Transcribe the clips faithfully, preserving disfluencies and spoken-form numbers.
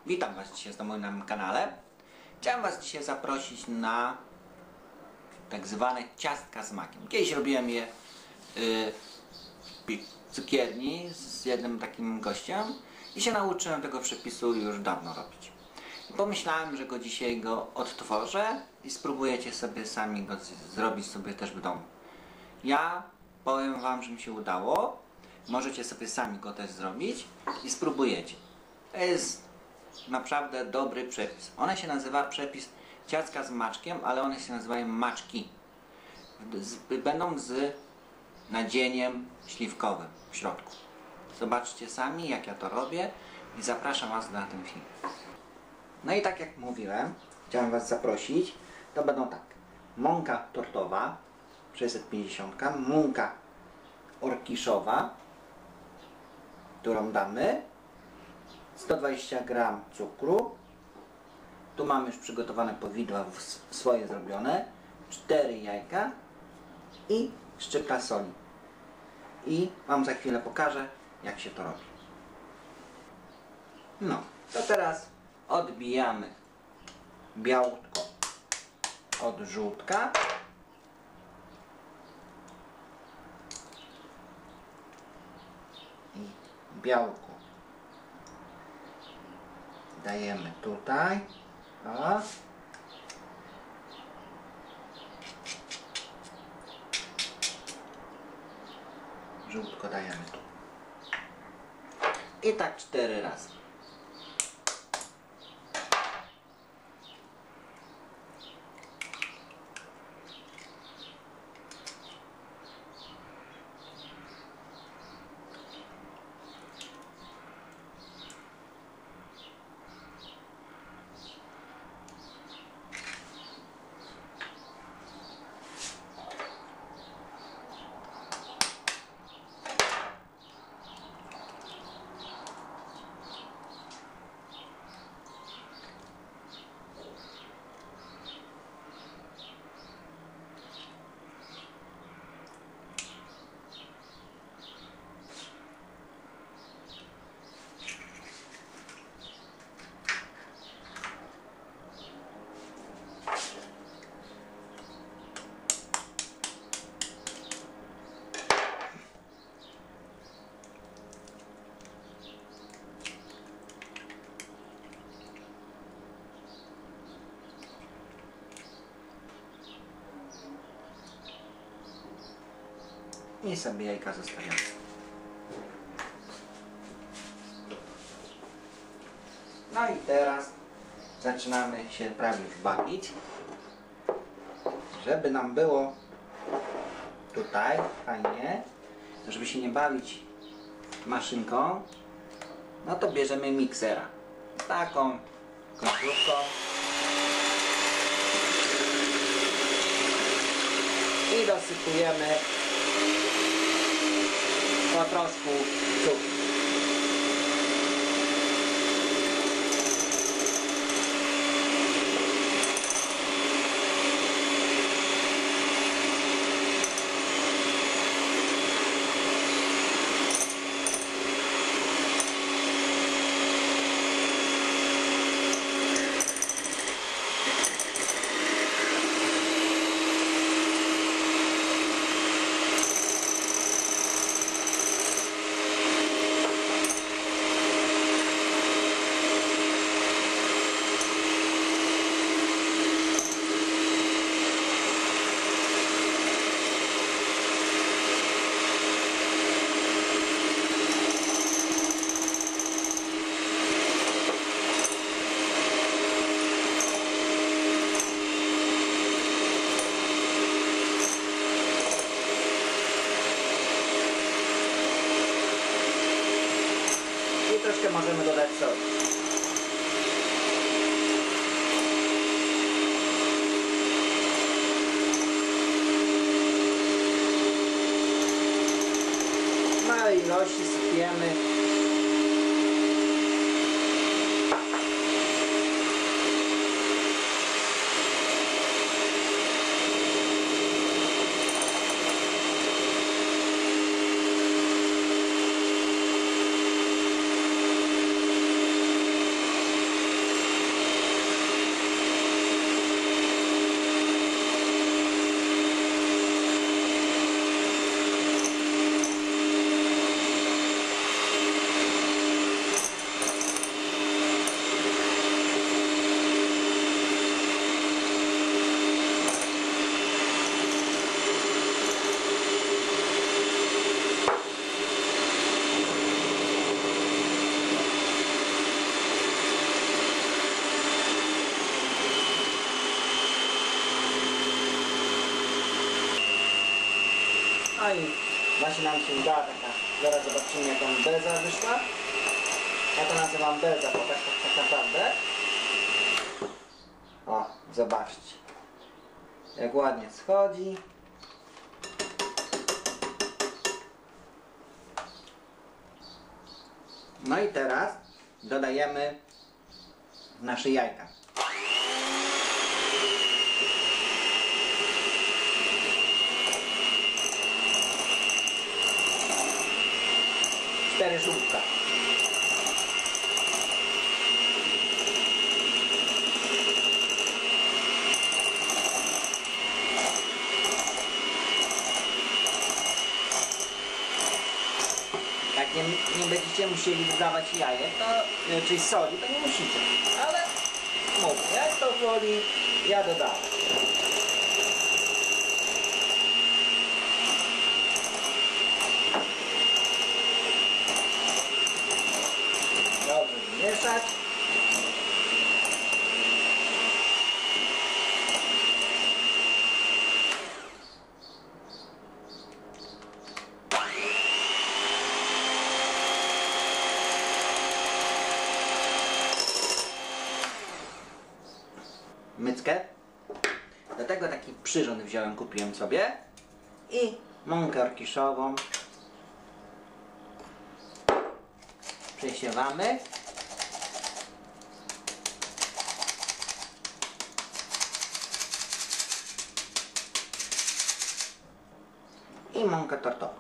Witam Was dzisiaj znowu na moim kanale. Chciałem Was dzisiaj zaprosić na tak zwane ciastka z makiem. Kiedyś robiłem je yy, w cukierni z jednym takim gościem i się nauczyłem tego przepisu już dawno robić. I pomyślałem, że go dzisiaj go odtworzę i spróbujecie sobie sami go zrobić sobie też w domu. Ja powiem Wam, że mi się udało. Możecie sobie sami go też zrobić i spróbujecie. To jest naprawdę dobry przepis. One się nazywa przepis ciastka z maczkiem, ale one się nazywają maczki. Będą z nadzieniem śliwkowym w środku. Zobaczcie sami, jak ja to robię i zapraszam Was na ten film. No i tak jak mówiłem, chciałem Was zaprosić. To będą tak: mąka tortowa sześćset pięćdziesiąt, mąka orkiszowa, którą damy, sto dwadzieścia gram cukru, tu mam już przygotowane powidła swoje zrobione, cztery jajka i szczypta soli. I Wam za chwilę pokażę, jak się to robi. No, to teraz odbijamy białko od żółtka. I białko dajemy tutaj. O. Żółtko dajemy tu. I tak cztery razy. I sobie jajka zostawiamy. No i teraz zaczynamy się prawie już bawić, żeby nam było tutaj fajnie, żeby się nie bawić maszynką. No to bierzemy miksera z taką końcówką i dosypujemy po prostu cukier. Troszkę możemy dodać soli. W małej ilości sypiemy. No i właśnie nam się uda taka, zaraz zobaczymy jak on beza wyszła. Ja to nazywam beza, bo tak, tak, tak naprawdę. O, zobaczcie. Jak ładnie schodzi. No i teraz dodajemy nasze jajka. Cztery żółtka. Jak nie, nie będziecie musieli dodawać jajek, to, czyli soli, to nie musicie. Ale mówię, jak to woli, ja dodałem. Dobrze wymieszać. Myckę. Do tego taki przyrząd wziąłem, kupiłem sobie. I mąkę orkiszową. Przesiewamy. I mąkę tortową.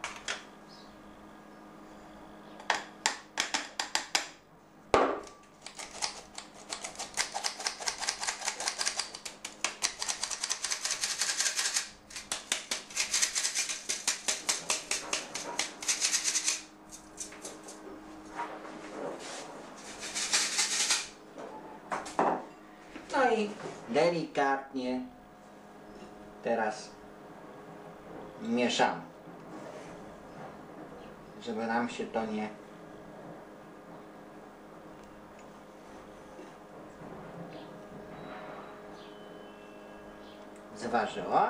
No i delikatnie teraz mieszamy, żeby nam się to nie zważyło.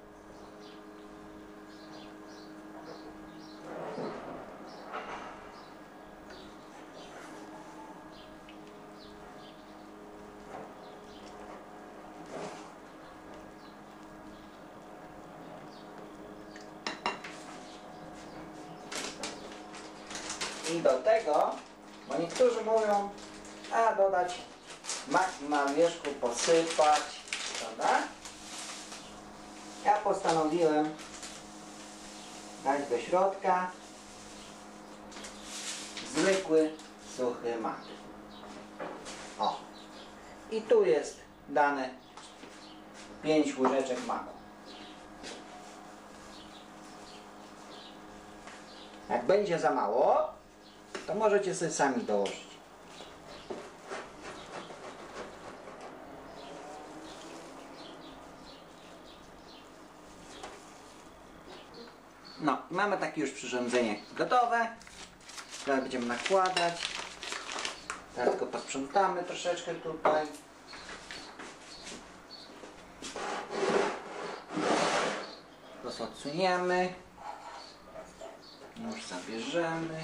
I do tego, bo niektórzy mówią, a dodać maki na wierzchu, posypać, prawda? Ja postanowiłem dać do środka zwykły, suchy mak. O! I tu jest dane pięć łyżeczek maku. Jak będzie za mało, to możecie sobie sami dołożyć. No, mamy takie już przyrządzenie gotowe. Teraz będziemy nakładać. Teraz tylko posprzątamy troszeczkę tutaj. To odsuniemy. Już zabierzemy.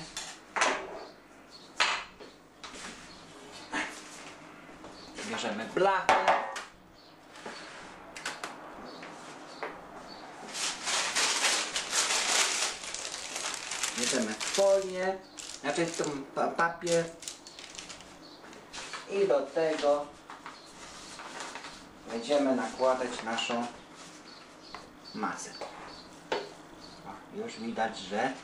Bierzemy blachę. Bierzemy folię, znaczy ten papier i do tego będziemy nakładać naszą masę. O, już widać, że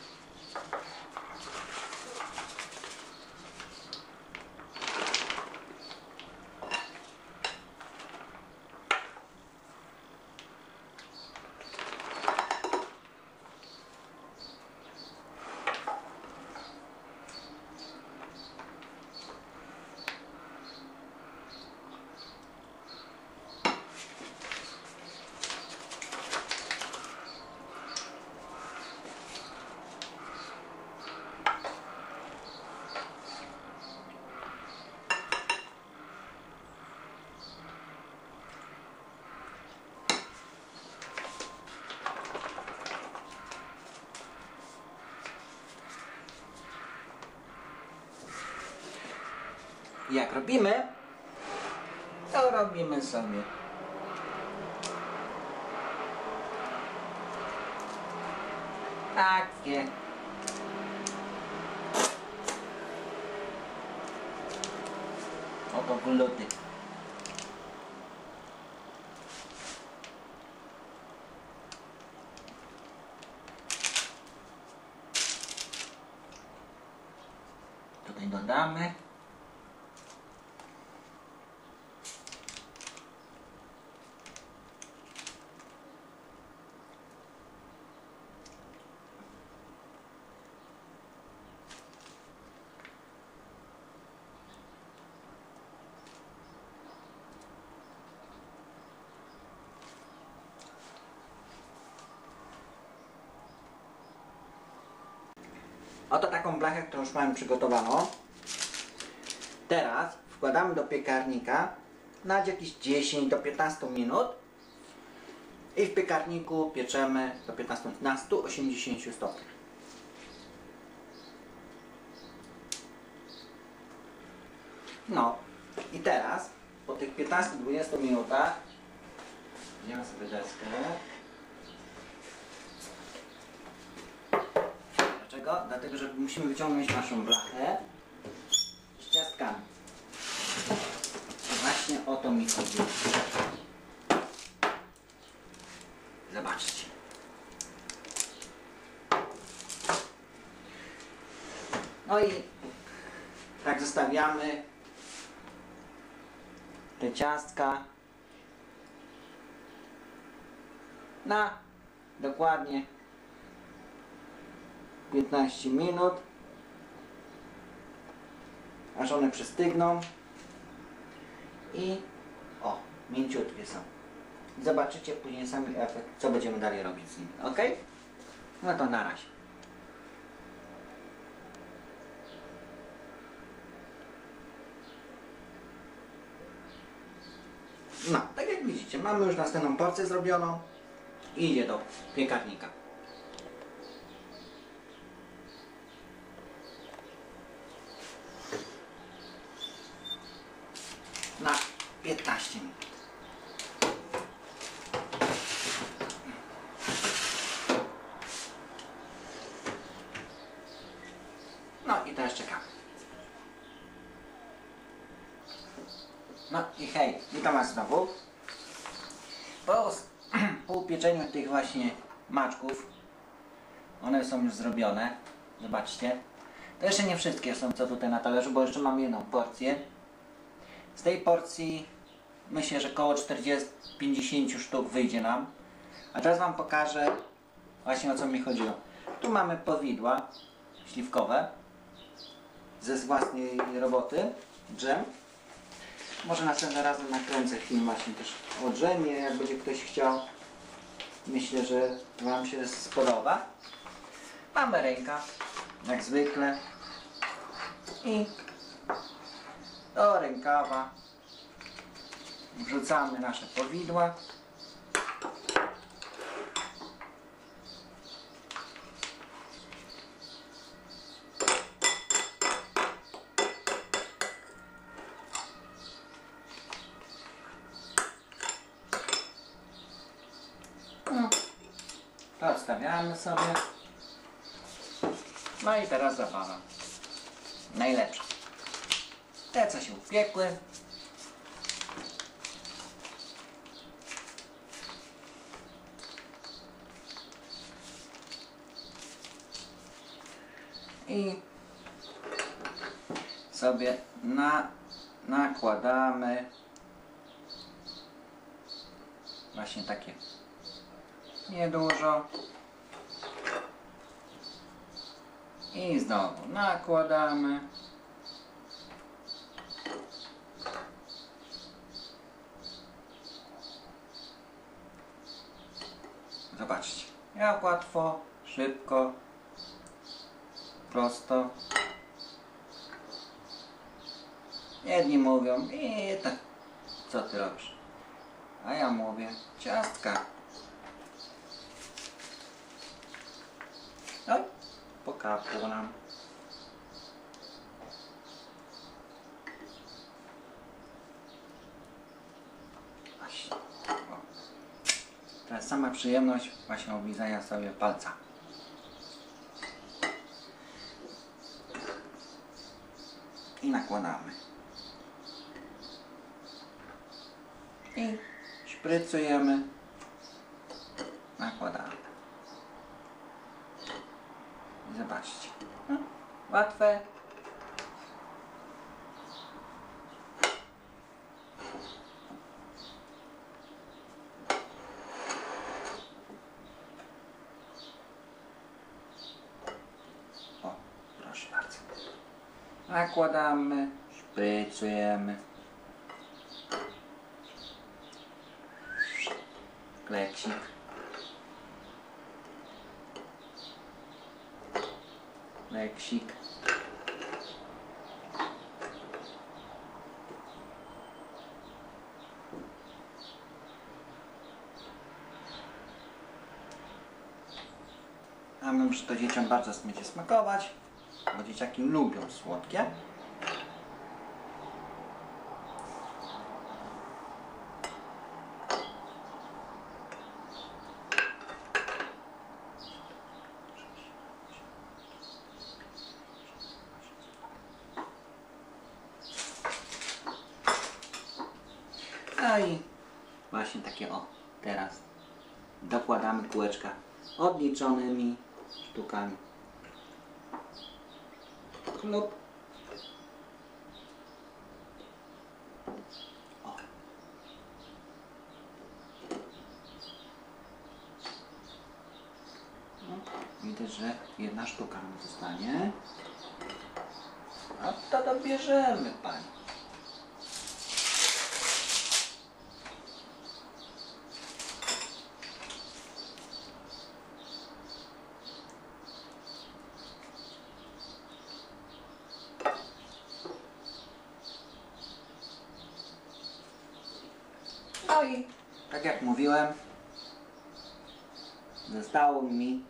Jak robimy, to robimy sobie takie oto gluty. Tutaj dodamy. Oto taką blachę, którą już mamy przygotowaną. Teraz wkładamy do piekarnika na jakieś dziesięć do piętnastu minut i w piekarniku pieczemy do piętnastu minut na stu osiemdziesięciu stopniach. No i teraz po tych piętnastu do dwudziestu minutach wziąłem sobie deskę. Dlaczego? Dlatego, że musimy wyciągnąć naszą blachę z ciastkami. I właśnie o to mi chodzi. Zobaczcie. No i tak zostawiamy te ciastka na dokładnie piętnaście minut, aż one przystygną i o, mięciutkie są. Zobaczycie później sami efekt, co będziemy dalej robić z nimi, ok? No to na razie. No, tak jak widzicie, mamy już następną porcję zrobioną i idzie do piekarnika. Na piętnaście minut. No i teraz czekamy. No i hej, witam Was znowu. Po, po upieczeniu tych właśnie maczków, one są już zrobione. Zobaczcie. To jeszcze nie wszystkie są, co tutaj na talerzu, bo jeszcze mam jedną porcję. Z tej porcji myślę, że około czterdzieści do pięćdziesięciu sztuk wyjdzie nam. A teraz Wam pokażę właśnie, o co mi chodziło. Tu mamy powidła śliwkowe ze własnej roboty, dżem. Może następnym razem nakręcę film właśnie też o dżemie, jak będzie ktoś chciał. Myślę, że Wam się spodoba. Mamy rękaw, jak zwykle. I do rękawa wrzucamy nasze powidła. No, to odstawiamy sobie. No i teraz zabawa. Najlepsza. Te, co się upiekły. I sobie na, nakładamy właśnie takie niedużo. I znowu nakładamy. Zobaczcie, jak łatwo, szybko, prosto. Jedni mówią, i tak, co ty robisz? A ja mówię, ciastka. No, pokapło nam. Teraz sama przyjemność właśnie oblizania sobie palca. I nakładamy. I szprycujemy. Nakładamy. I zobaczcie. No, łatwe. O, proszę bardzo. Nakładamy, szprycujemy. Kleksik. Kleksik. A wiem, że to dzieciom bardzo będzie smakować, bo dzieciaki lubią słodkie. No i właśnie takie o, teraz dokładamy kółeczka odliczonymi sztukami. Lub o. No, widać, że jedna sztuka nam zostanie. A to dobierzemy, pani. No i tak jak mówiłem, zostało mi,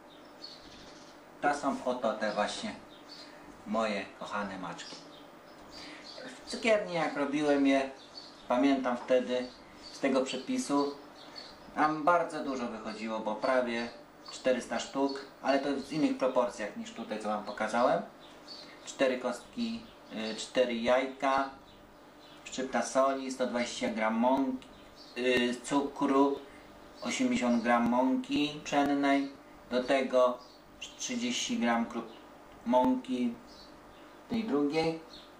to są oto te właśnie moje kochane maczki. W cukierni jak robiłem je, pamiętam wtedy z tego przepisu, tam bardzo dużo wychodziło, bo prawie czterysta sztuk, ale to w innych proporcjach niż tutaj co wam pokazałem. cztery kostki, cztery jajka, szczypta soli, sto dwadzieścia gramów mąki, yy, cukru, osiemdziesiąt gramów mąki pszennej, do tego trzydzieści gramów mąki tej drugiej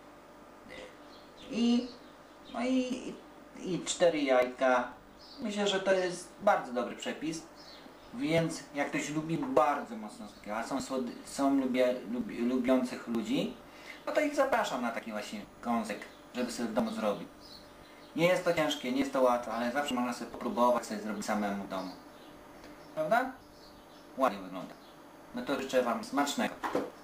i, no i, i cztery jajka. Myślę, że to jest bardzo dobry przepis, więc jak ktoś lubi bardzo mocno słodkie, a są, są lubie, lubi, lubiących ludzi, no to ich zapraszam na taki właśnie kąsek, żeby sobie w domu zrobić. Nie jest to ciężkie, nie jest to łatwe, ale zawsze można sobie popróbować sobie zrobić samemu w domu. Prawda? Ładnie wygląda. No to życzę wam smacznego.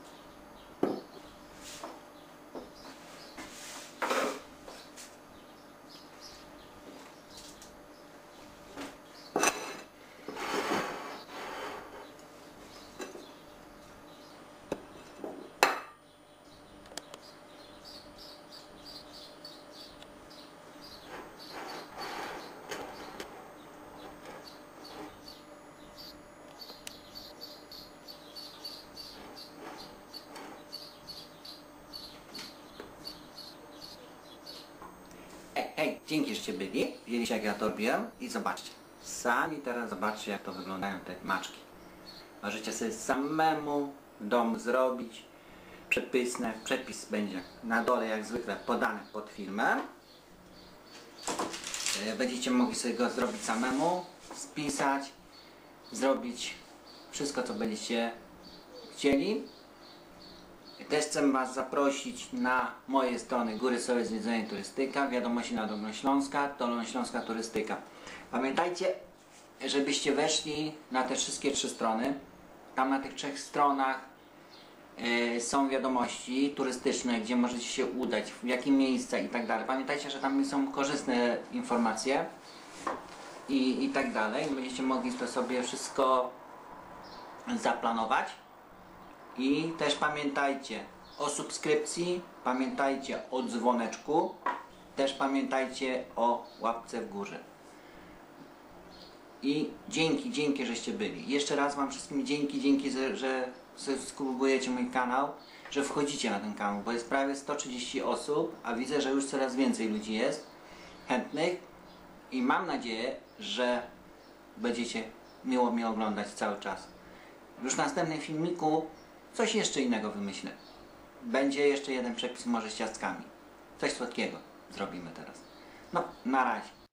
Hej, dzięki, żeście byli, widzieliście jak ja to robiłem i zobaczcie. Sami teraz zobaczcie jak to wyglądają te maczki. Możecie sobie samemu w domu zrobić. Przepysne, przepis będzie na dole jak zwykle podany pod filmem. Będziecie mogli sobie go zrobić samemu, spisać, zrobić wszystko co będziecie chcieli. Też chcę was zaprosić na moje strony Góry Soły Zwiedzenie Turystyka, Wiadomości na Dolnośląska, Dolnośląska Turystyka. Pamiętajcie, żebyście weszli na te wszystkie trzy strony. Tam na tych trzech stronach y, są wiadomości turystyczne, gdzie możecie się udać, w jakie miejsca i tak dalej. Pamiętajcie, że tam są korzystne informacje i, i tak dalej. Będziecie mogli to sobie wszystko zaplanować. I też pamiętajcie o subskrypcji, pamiętajcie o dzwoneczku, też pamiętajcie o łapce w górze. I dzięki, dzięki, żeście byli. Jeszcze raz wam wszystkim dzięki, dzięki, że, że subskrybujecie mój kanał, że wchodzicie na ten kanał, bo jest prawie sto trzydzieści osób, a widzę, że już coraz więcej ludzi jest chętnych i mam nadzieję, że będziecie miło mnie oglądać cały czas. Już w następnym filmiku coś jeszcze innego wymyślę. Będzie jeszcze jeden przepis może z ciastkami. Coś słodkiego zrobimy teraz. No, na razie.